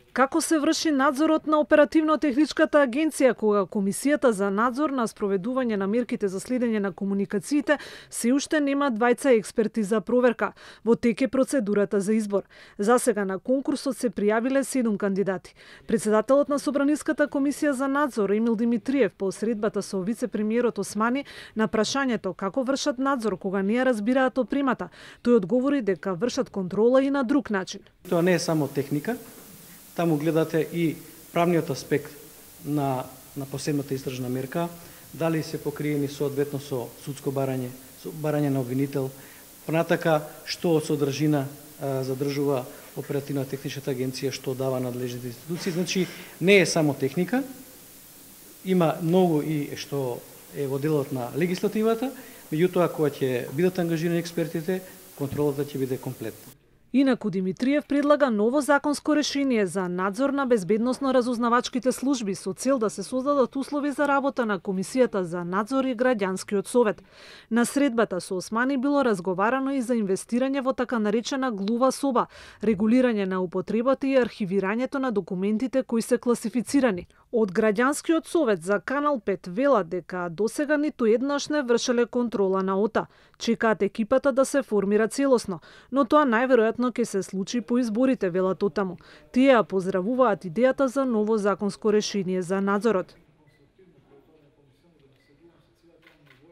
Како се врши надзорот на оперативно-техничката агенција кога Комисијата за надзор на спроведување на мерките за следење на комуникациите се уште нема двајца експерти за проверка? Во тек е процедурата за избор. Засега на конкурсот се пријавиле 7 кандидати. Председателот на Собраниската комисија за надзор Емил Димитриев по средбата со вице-премиерот Османи на прашањето како вршат надзор кога не ја разбираат опремата, тој одговори дека вршат контрола и на друг начин. Тоа не е само техника. Таму гледате и правниот аспект на посебната истражна мерка, дали се покриени соодветно со судско барање, со барање на обвинител, понатака што од содржина задржува оперативна техничката агенција, што дава надлежните институции. Значи, не е само техника, има многу и што е во делот на легислативата, меѓутоа кога ќе бидат ангажирани експертите, контролата ќе биде комплетна. Инаку Димитриев предлага ново законско решение за надзор на безбедносно-разузнавачките служби со цел да се создадат услови за работа на Комисијата за надзор и Граѓанскиот совет. На средбата со Османи било разговарано и за инвестирање во така наречена глува соба, регулирање на употребата и архивирањето на документите кои се класифицирани. Од Граѓанскиот совет за Канал 5 велат дека досега ниту еднаш не вршеле контрола на ОТА. Чекаат екипата да се формира целосно, но тоа најверојатно ќе се случи по изборите, велат оттаму. Тие ја поздравуваат идејата за ново законско решение за надзорот.